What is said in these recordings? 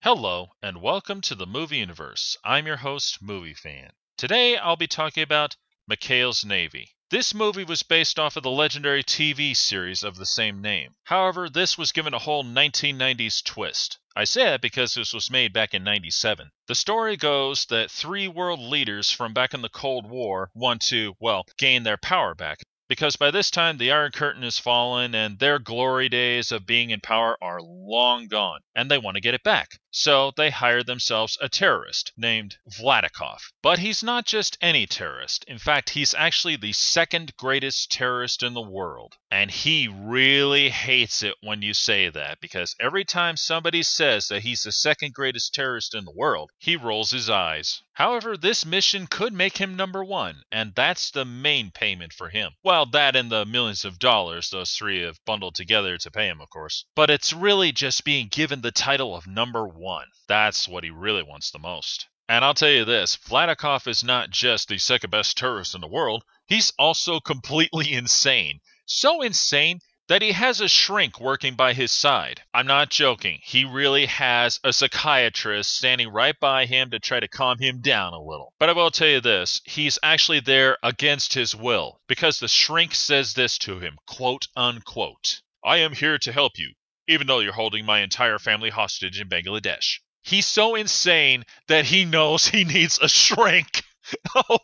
Hello, and welcome to the Movie Universe. I'm your host, Movie Fan. Today, I'll be talking about McHale's Navy. This movie was based off of the legendary TV series of the same name. However, this was given a whole 1990s twist. I say that because this was made back in 97. The story goes that three world leaders from back in the Cold War want to, gain their power back. Because by this time, the Iron Curtain has fallen and their glory days of being in power are long gone, and they want to get it back. So they hire themselves a terrorist named Vladikov. But he's not just any terrorist. In fact, he's actually the second greatest terrorist in the world. And he really hates it when you say that, because every time somebody says that he's the second greatest terrorist in the world, he rolls his eyes. However, this mission could make him number one, and that's the main payment for him. Well, that and the millions of dollars those three have bundled together to pay him, of course. But it's really just being given the title of number one. That's what he really wants the most. And I'll tell you this, Vladikov is not just the second best terrorist in the world, he's also completely insane. So insane that he has a shrink working by his side. I'm not joking. He really has a psychiatrist standing right by him to try to calm him down a little. But I will tell you this, he's actually there against his will, because the shrink says this to him, quote unquote, "I am here to help you, even though you're holding my entire family hostage in Bangladesh." He's so insane that he knows he needs a shrink. Oh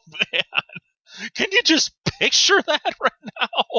man, can you just picture that right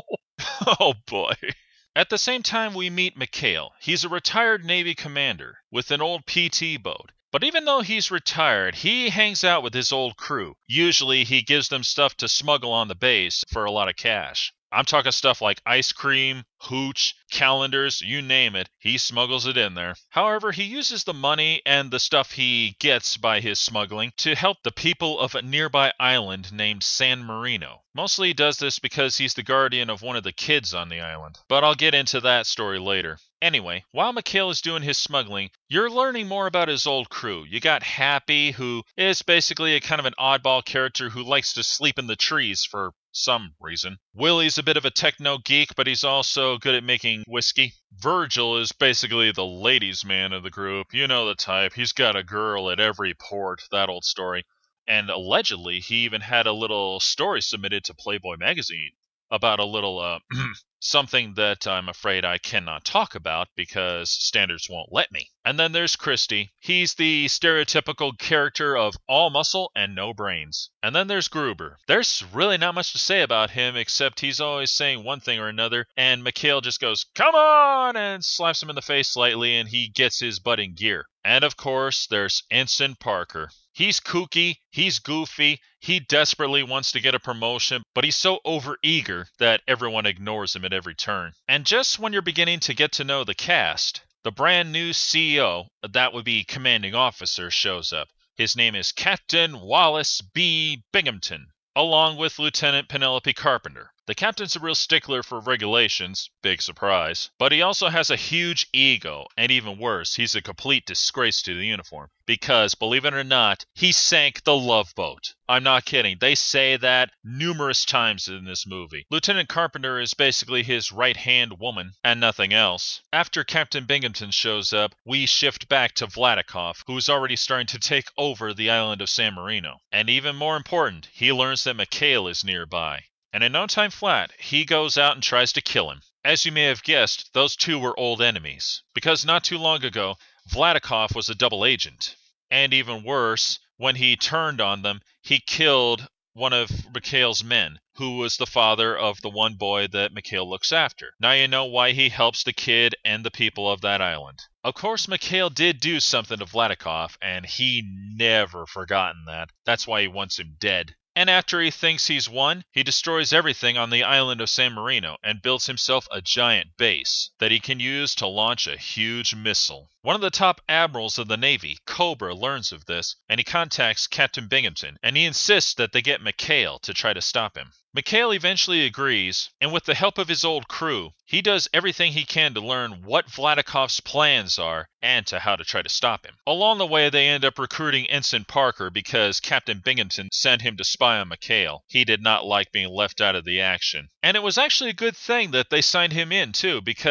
now? Oh boy. At the same time, we meet McHale. He's a retired Navy commander with an old PT boat. But even though he's retired, he hangs out with his old crew. Usually, he gives them stuff to smuggle on the base for a lot of cash. I'm talking stuff like ice cream, hooch, calendars, you name it, he smuggles it in there. However, he uses the money and the stuff he gets by his smuggling to help the people of a nearby island named San Marino. Mostly he does this because he's the guardian of one of the kids on the island. But I'll get into that story later. Anyway, while McHale is doing his smuggling, you're learning more about his old crew. You got Happy, who is basically a kind of an oddball character who likes to sleep in the trees for some reason. Willie's a bit of a techno geek, but he's also good at making whiskey. Virgil is basically the ladies' man of the group. You know the type. He's got a girl at every port, that old story. And allegedly, he even had a little story submitted to Playboy magazine about a little, something that I'm afraid I cannot talk about because standards won't let me. And then there's Christy. He's the stereotypical character of all muscle and no brains. And then there's Gruber. There's really not much to say about him except he's always saying one thing or another, and McHale just goes, "Come on!" and slaps him in the face slightly, and he gets his butt in gear. And of course, there's Ensign Parker. He's kooky, he's goofy, he desperately wants to get a promotion, but he's so overeager that everyone ignores him at every turn. And just when you're beginning to get to know the cast, the brand new CEO, that would be commanding officer, shows up. His name is Captain Wallace B. Binghamton, along with Lieutenant Penelope Carpenter. The captain's a real stickler for regulations, big surprise, but he also has a huge ego, and even worse, he's a complete disgrace to the uniform, because, believe it or not, he sank the Love Boat. I'm not kidding, they say that numerous times in this movie. Lieutenant Carpenter is basically his right-hand woman, and nothing else. After Captain Binghamton shows up, we shift back to Vladikov, who is already starting to take over the island of San Marino. And even more important, he learns that McHale is nearby. And in no time flat, he goes out and tries to kill him. As you may have guessed, those two were old enemies, because not too long ago, Vladikov was a double agent. And even worse, when he turned on them, he killed one of McHale's men, who was the father of the one boy that McHale looks after. Now you know why he helps the kid and the people of that island. Of course, McHale did do something to Vladikov, and he never forgotten that. That's why he wants him dead. And after he thinks he's won, he destroys everything on the island of San Marino and builds himself a giant base that he can use to launch a huge missile. One of the top admirals of the Navy, Cobra, learns of this, and he contacts Captain Binghamton, and he insists that they get McHale to try to stop him. McHale eventually agrees, and with the help of his old crew, he does everything he can to learn what Vladikov's plans are and to how to try to stop him. Along the way, they end up recruiting Ensign Parker because Captain Binghamton sent him to spy on McHale. He did not like being left out of the action. And it was actually a good thing that they signed him in, too, because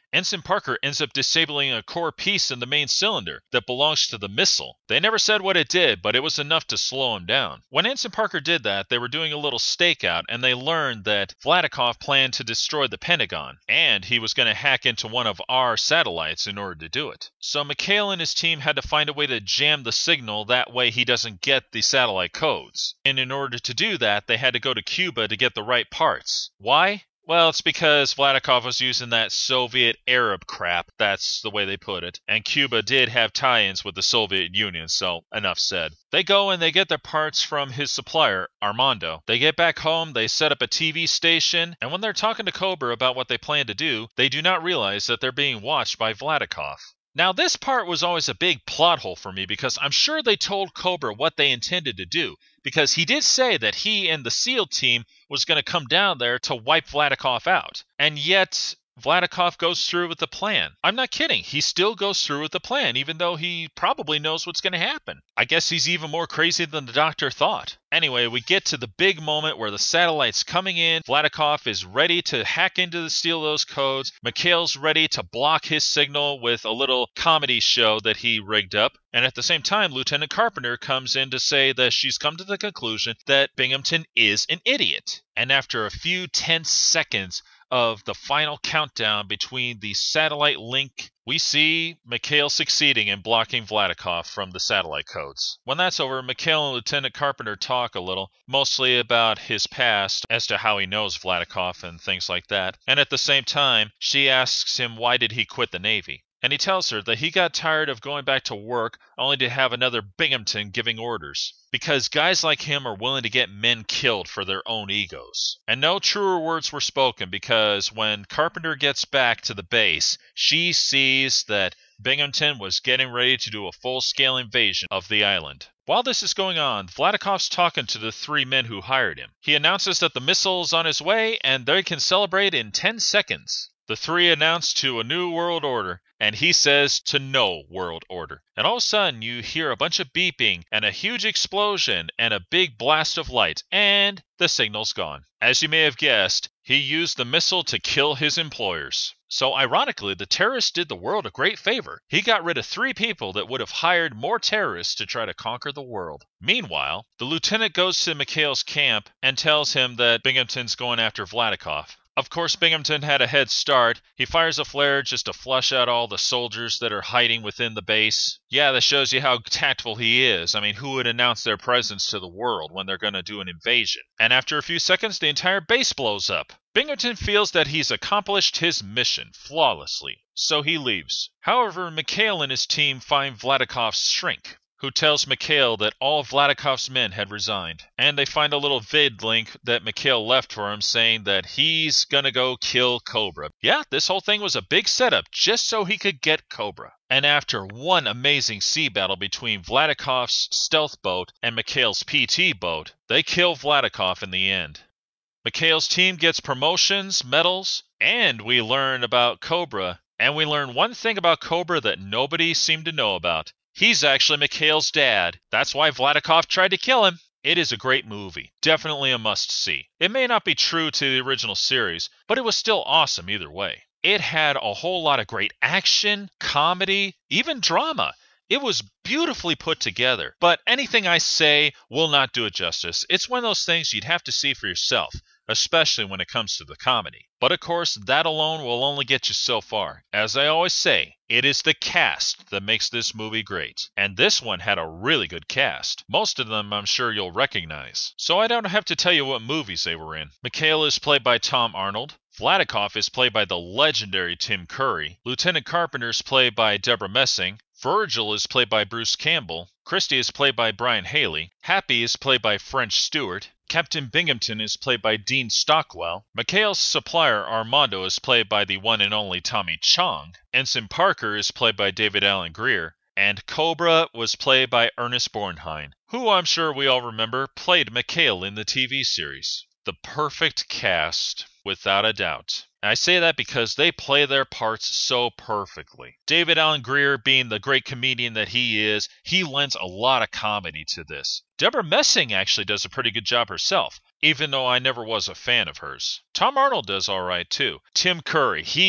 Ensign Parker ends up disabling a core piece in the main cylinder that belongs to the missile. They never said what it did, but it was enough to slow him down. When Ensign Parker did that, they were doing a little stakeout, and they learned that Vladikov planned to destroy the Pentagon, and he was going to hack into one of our satellites in order to do it. So McHale and his team had to find a way to jam the signal, that way he doesn't get the satellite codes. And in order to do that, they had to go to Cuba to get the right parts. Why? Well, it's because Vladikov was using that Soviet Arab crap, that's the way they put it, and Cuba did have tie-ins with the Soviet Union, so enough said. They go and they get their parts from his supplier, Armando. They get back home, they set up a TV station, and when they're talking to Cobra about what they plan to do, they do not realize that they're being watched by Vladikov. Now, this part was always a big plot hole for me because I'm sure they told Cobra what they intended to do, because he did say that he and the SEAL team was going to come down there to wipe Vladikov out. And yet, Vladikov goes through with the plan. I'm not kidding. He still goes through with the plan, even though he probably knows what's going to happen. I guess he's even more crazy than the doctor thought. Anyway, we get to the big moment where the satellite's coming in. Vladikov is ready to hack into steal those codes. McHale's ready to block his signal with a little comedy show that he rigged up. And at the same time, Lieutenant Carpenter comes in to say that she's come to the conclusion that Binghamton is an idiot. And after a few tense seconds of the final countdown between the satellite link, we see McHale succeeding in blocking Vladikov from the satellite codes. When that's over, McHale and Lieutenant Carpenter talk a little, mostly about his past as to how he knows Vladikov and things like that. And at the same time, she asks him why did he quit the Navy. And he tells her that he got tired of going back to work only to have another Binghamton giving orders. Because guys like him are willing to get men killed for their own egos. And no truer words were spoken because when Carpenter gets back to the base, she sees that Binghamton was getting ready to do a full-scale invasion of the island. While this is going on, Vladikov's talking to the three men who hired him. He announces that the missile is on his way and they can celebrate in 10 seconds. The three announce to a new world order, and he says to no world order. And all of a sudden, you hear a bunch of beeping, and a huge explosion, and a big blast of light, and the signal's gone. As you may have guessed, he used the missile to kill his employers. So ironically, the terrorist did the world a great favor. He got rid of 3 people that would have hired more terrorists to try to conquer the world. Meanwhile, the lieutenant goes to McHale's camp and tells him that Binghamton's going after Vladikov. Of course, Binghamton had a head start. He fires a flare just to flush out all the soldiers that are hiding within the base. Yeah, that shows you how tactful he is. I mean, who would announce their presence to the world when they're going to do an invasion? And after a few seconds, the entire base blows up. Binghamton feels that he's accomplished his mission flawlessly, so he leaves. However, McHale and his team find Vladikov's shrink, who tells McHale that all of Vladikov's men had resigned. And they find a little vid link that McHale left for him saying that he's gonna go kill Cobra. Yeah, this whole thing was a big setup just so he could get Cobra. And after one amazing sea battle between Vladikov's stealth boat and McHale's PT boat, they kill Vladikov in the end. McHale's team gets promotions, medals, and we learn about Cobra. And we learn one thing about Cobra that nobody seemed to know about. He's actually McHale's dad. That's why Vladikov tried to kill him. It is a great movie. Definitely a must-see. It may not be true to the original series, but it was still awesome either way. It had a whole lot of great action, comedy, even drama. It was beautifully put together, but anything I say will not do it justice. It's one of those things you'd have to see for yourself, especially when it comes to the comedy. But of course, that alone will only get you so far. As I always say, it is the cast that makes this movie great. And this one had a really good cast. Most of them I'm sure you'll recognize. So I don't have to tell you what movies they were in. McHale is played by Tom Arnold. Vladikov is played by the legendary Tim Curry. Lieutenant Carpenter is played by Deborah Messing. Virgil is played by Bruce Campbell. Christy is played by Brian Haley. Happy is played by French Stewart. Captain Binghamton is played by Dean Stockwell. McHale's supplier Armando is played by the one and only Tommy Chong. Ensign Parker is played by David Allen Greer. And Cobra was played by Ernest Borgnine, who I'm sure we all remember played McHale in the TV series. The perfect cast, without a doubt. I say that because they play their parts so perfectly. David Allen Greer, being the great comedian that he is, he lends a lot of comedy to this. Deborah Messing actually does a pretty good job herself, even though I never was a fan of hers. Tom Arnold does alright too. Tim Curry, he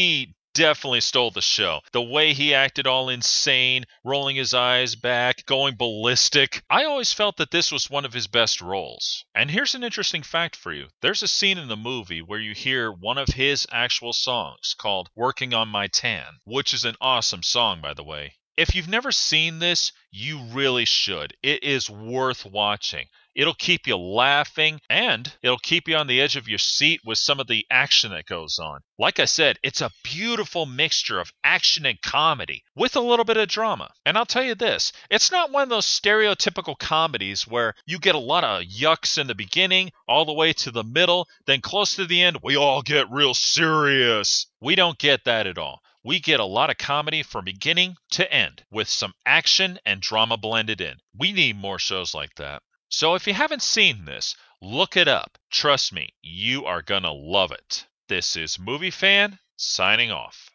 definitely stole the show. The way he acted all insane, rolling his eyes back, going ballistic. I always felt that this was one of his best roles. And here's an interesting fact for you. There's a scene in the movie where you hear one of his actual songs called Working on My Tan, which is an awesome song, by the way. If you've never seen this, you really should. It is worth watching. It'll keep you laughing, and it'll keep you on the edge of your seat with some of the action that goes on. Like I said, it's a beautiful mixture of action and comedy with a little bit of drama. And I'll tell you this, it's not one of those stereotypical comedies where you get a lot of yucks in the beginning, all the way to the middle, then close to the end, we all get real serious. We don't get that at all. We get a lot of comedy from beginning to end with some action and drama blended in. We need more shows like that. So if you haven't seen this, look it up. Trust me, you are gonna love it. This is Movie Fan signing off.